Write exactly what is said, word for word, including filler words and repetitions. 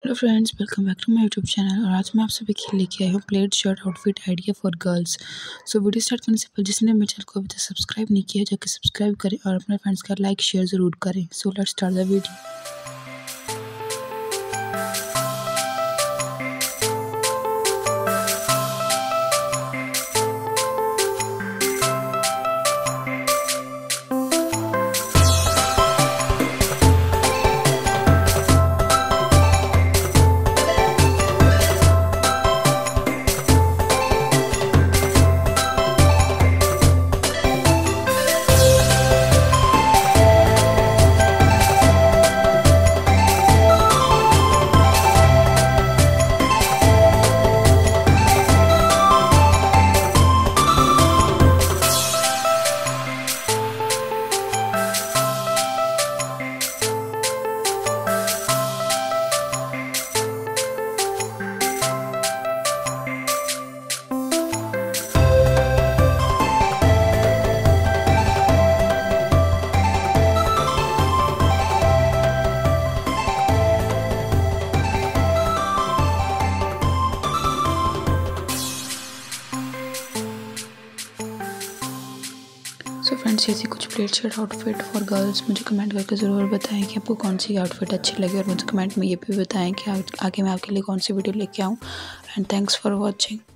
Hello friends, welcome back to my YouTube channel. और आज मैं आप सभी के लिए लेके आई हूँ plaid shirt outfit idea for girls. So video start करने से पहले जिसने मेरे चैनल को अभी तक सब्सक्राइब नहीं किया जाकर सब्सक्राइब करें और अपने फ्रेंड्स का लाइक शेयर ज़रूर करें। So let's start the video. So friends, ऐसी कुछ plaid shirt outfit for girls मुझे कमेंट करके ज़रूर बताएं कि आपको कौन सी आउटफिट अच्छी लगे, और मुझे कमेंट में ये भी बताएं कि आगे मैं आपके लिए कौन सी वीडियो लेके आऊँ। And thanks for watching.